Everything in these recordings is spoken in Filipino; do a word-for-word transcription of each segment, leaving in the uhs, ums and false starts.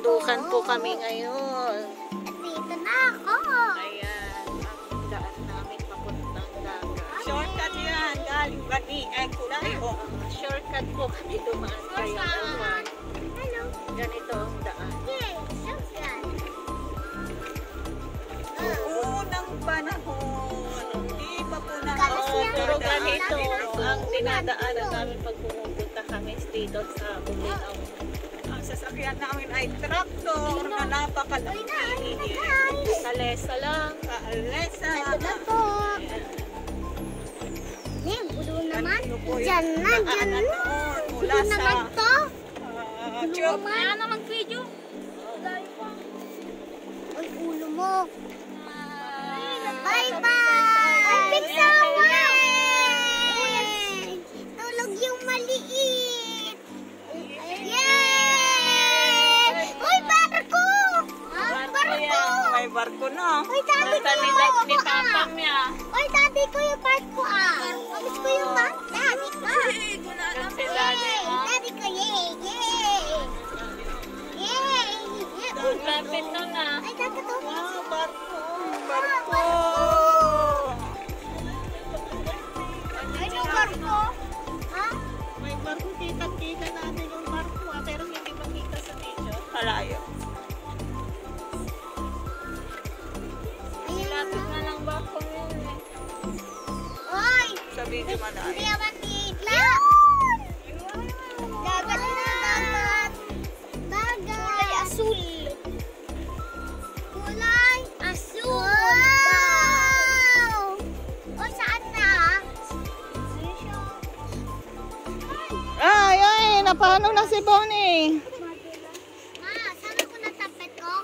Magbubundukan po kami ngayon. Dito na ako. Ayan, ang daan namin papuntang dagat. Shortcut yan, galing Bani, ay Kulayo. Shortcut po kami dumaan kaya naman. Hello. Ganito ang daan. Yay, shotgun. Unang panahon, hindi pa po na Kalas Oo, yan. pero ganito ang dinadaanan namin pag pumupunta kami dito sa Bulinaw. Ang sasakyan namin ay traktor na napakalaki. Kalesa lang. Kaalesa. Ito na po. Ning, bulo naman. Ano po yung Diyan na, diyan daanan na. noon mula Bulo sa naman to. ah, Tiyog. Kaya na mag-video. Uy, ulo mo. Bye-bye! Ay, bigsawa! Tulog yung maliit. Yay! Uy, barko! Barko! May barko na. Uy, daddy ko Basta ni, yung ni Papam niya. Uy, daddy ko yung barko ah. Amis ko yung barko. Daddy ko. Kasi daddy mo. Daddy ko, yay! Yay! Yay! Ang lapit na na. Ay, daddy ko. Ah, barko. Barko. Ay, yung barko. Ha? May barko, kita-kita natin yung barko ah, pero hindi makita sa video. Malayo. Ayun Lapit na. na lang barko yun eh. Sa Uy! video Hindi malayo. ako makita. Dagat na dagat. Dagat. Kulay asul. Kulay asul. Wow! O, saan na? Ayun siya. Ay, ay, napano na si Bonnie. Ma, saan ako natapet ko?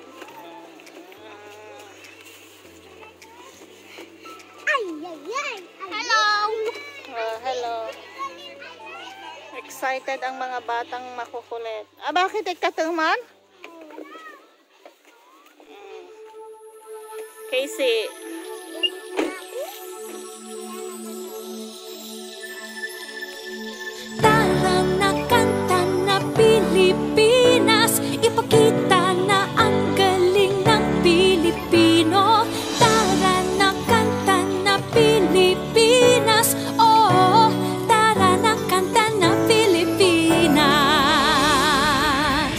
Ay, ay, ay. Hello! Ah, hello. Excited ang mga batang makukulit. Ah, bakit ikatuman? Casey. Tara na kanta na Pilipinas, ipakita na ang galing ng Pilipino. Tara na kanta na Pilipinas, oh, tara na kanta na Pilipinas.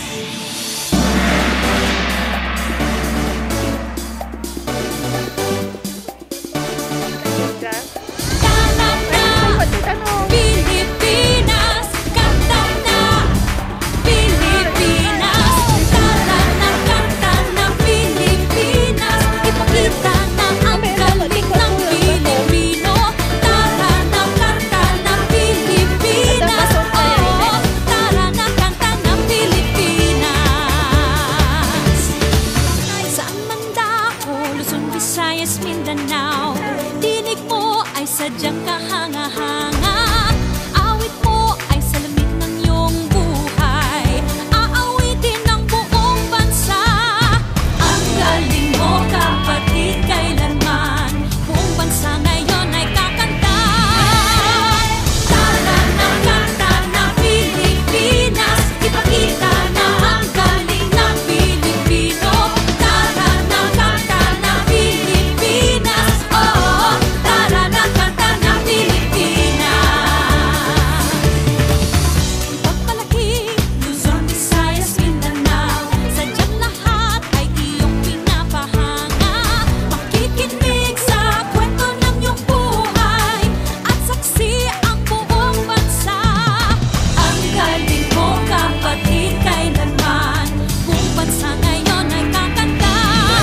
Tara na Pilipinas, kanta na Pilipinas. Tara na kanta na Pilipinas, ipakita na ang galing ng Pilipino. Tara na kanta na Pilipinas, oh, tara na kanta na Pilipinas. Saan man dako, Luzon, Visayas, Mindanao, tinig mo ay sadyang kahanga-hanga. Awit mo ay salamin ng iyong buhay. Aawitin ng buong bansa. Ang galing mo, kapatid, kailanman. Buong bansa ngayon ay kakanta. Tara na kanta na Pilipinas, ipakita na ang galing ng Pilipino. Tara na kanta na Pilipinas, oh, tara na kanta na Pilipinas. Pagpalaki, Luzon, Visayas, Mindanao, sadyang lahat ay iyong pinapahanga. Makikinig sa kwento ng iyong buhay at saksi ang buong bansa. Ang galing mo, kapatid, kailanman. Buong bansa ngayon ay kakanta.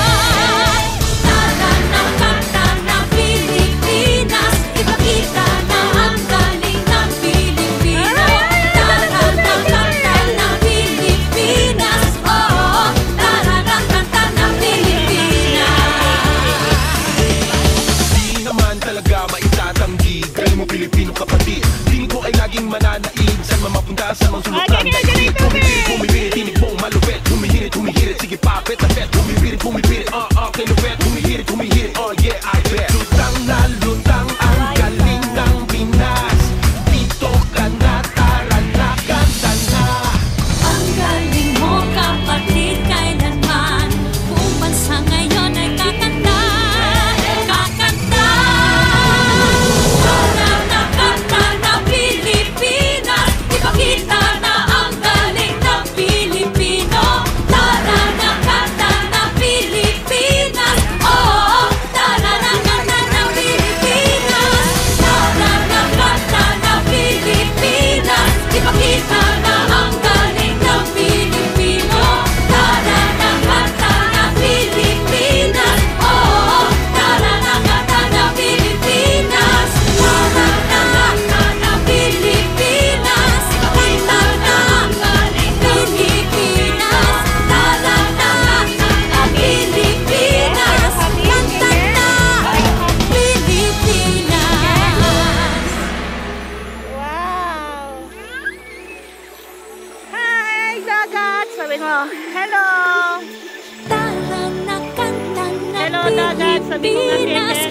Tara na kanta na Pilipinas, ipakita na ang galing ng Pilipino. Tara na kanta na Pilipinas, oh, tara na kanta na Pilipinas. Di naman talaga maitatanggi. Galing mo Pilipino kapatid. Tingin ko ay laging mananaig. Saan man mapunta, saan mang sulok ng daigdig. Humipirit, humipirit, tinig mong malupit. Humihirit, humihirit, sige papet na pet. Humipirit, humipirit, uh, uh, kinupet. Humihirit, humihirit, oh yeah, I bet. Lutang na lutang ang galing ng Pinas. Dito ka na, tara na, kanta na. Ang galing mo, kapatid, Hello! Tara na kanta na Hello, dagat. Sabi ko nga, Pilipinas. Kete.